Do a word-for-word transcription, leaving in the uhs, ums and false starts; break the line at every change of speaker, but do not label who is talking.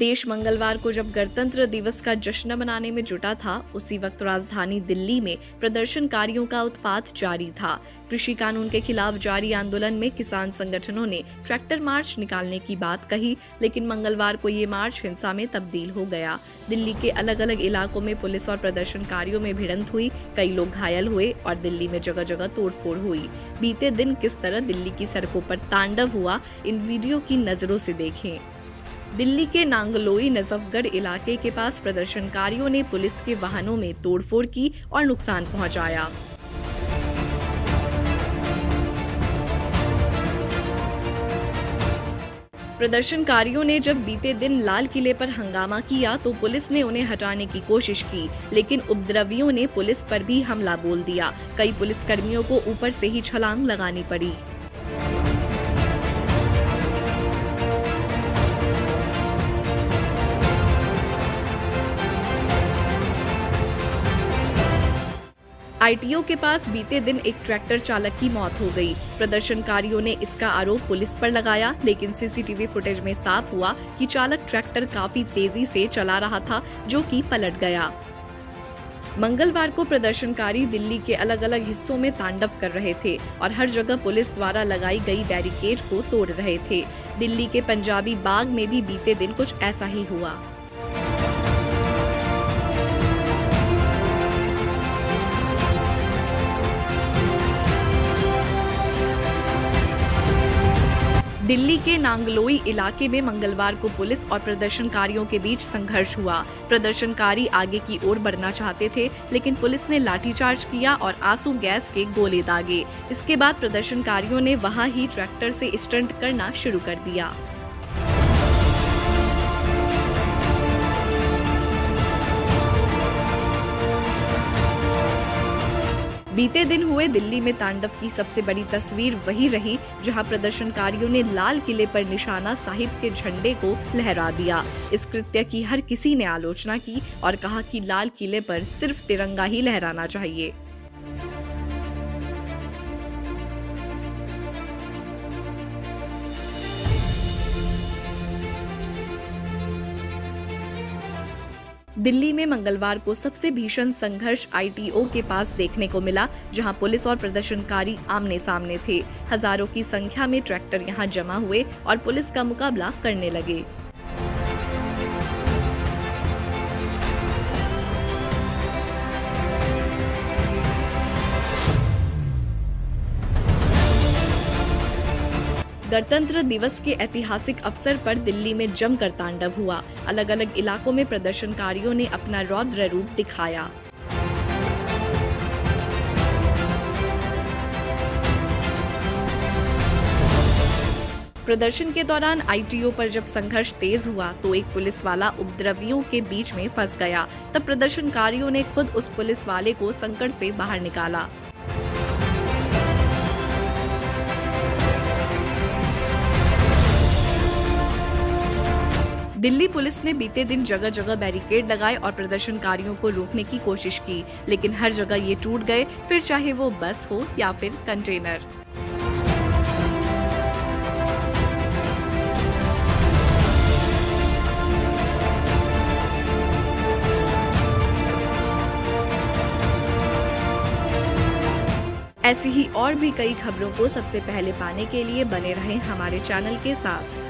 देश मंगलवार को जब गणतंत्र दिवस का जश्न मनाने में जुटा था, उसी वक्त राजधानी दिल्ली में प्रदर्शनकारियों का उत्पात जारी था। कृषि कानून के खिलाफ जारी आंदोलन में किसान संगठनों ने ट्रैक्टर मार्च निकालने की बात कही, लेकिन मंगलवार को ये मार्च हिंसा में तब्दील हो गया। दिल्ली के अलग अलग इलाकों में पुलिस और प्रदर्शनकारियों में भिड़ंत हुई, कई लोग घायल हुए और दिल्ली में जगह जगह तोड़फोड़ हुई। बीते दिन किस तरह दिल्ली की सड़कों पर तांडव हुआ, इन वीडियो की नजरों से देखें। दिल्ली के नांगलोई नजफगढ़ इलाके के पास प्रदर्शनकारियों ने पुलिस के वाहनों में तोड़फोड़ की और नुकसान पहुंचाया। प्रदर्शनकारियों ने जब बीते दिन लाल किले पर हंगामा किया तो पुलिस ने उन्हें हटाने की कोशिश की, लेकिन उपद्रवियों ने पुलिस पर भी हमला बोल दिया। कई पुलिसकर्मियों को ऊपर से ही छलांग लगानी पड़ी। आईटीओ के पास बीते दिन एक ट्रैक्टर चालक की मौत हो गई। प्रदर्शनकारियों ने इसका आरोप पुलिस पर लगाया, लेकिन सीसीटीवी फुटेज में साफ हुआ कि चालक ट्रैक्टर काफी तेजी से चला रहा था, जो कि पलट गया। मंगलवार को प्रदर्शनकारी दिल्ली के अलग अलग हिस्सों में तांडव कर रहे थे और हर जगह पुलिस द्वारा लगाई गई बैरिकेड को तोड़ रहे थे। दिल्ली के पंजाबी बाग में भी बीते दिन कुछ ऐसा ही हुआ। दिल्ली के नांगलोई इलाके में मंगलवार को पुलिस और प्रदर्शनकारियों के बीच संघर्ष हुआ। प्रदर्शनकारी आगे की ओर बढ़ना चाहते थे, लेकिन पुलिस ने लाठीचार्ज किया और आंसू गैस के गोले दागे। इसके बाद प्रदर्शनकारियों ने वहां ही ट्रैक्टर से स्टंट करना शुरू कर दिया। बीते दिन हुए दिल्ली में तांडव की सबसे बड़ी तस्वीर वही रही जहां प्रदर्शनकारियों ने लाल किले पर निशाना साहिब के झंडे को लहरा दिया। इस कृत्य की हर किसी ने आलोचना की और कहा कि लाल किले पर सिर्फ तिरंगा ही लहराना चाहिए। दिल्ली में मंगलवार को सबसे भीषण संघर्ष आईटीओ के पास देखने को मिला, जहां पुलिस और प्रदर्शनकारी आमने सामने थे। हजारों की संख्या में ट्रैक्टर यहां जमा हुए और पुलिस का मुकाबला करने लगे। गणतंत्र दिवस के ऐतिहासिक अवसर पर दिल्ली में जमकर तांडव हुआ। अलग अलग इलाकों में प्रदर्शनकारियों ने अपना रौद्र रूप दिखाया। प्रदर्शन के दौरान आईटीओ पर जब संघर्ष तेज हुआ तो एक पुलिस वाला उपद्रवियों के बीच में फंस गया। तब प्रदर्शनकारियों ने खुद उस पुलिस वाले को संकट से बाहर निकाला। दिल्ली पुलिस ने बीते दिन जगह जगह बैरिकेड लगाए और प्रदर्शनकारियों को रोकने की कोशिश की, लेकिन हर जगह ये टूट गए, फिर चाहे वो बस हो या फिर कंटेनर। ऐसी ही और भी कई खबरों को सबसे पहले पाने के लिए बने रहें हमारे चैनल के साथ।